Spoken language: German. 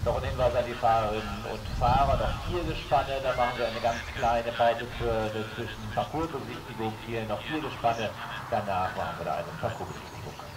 Noch ein Hinweis an die Fahrerinnen und Fahrer, noch 4 Gespanne, da machen wir eine ganz kleine Pause für eine Parcoursbesichtigung, hier noch 4 Gespanne, danach machen wir da eine Parcoursbesichtigung.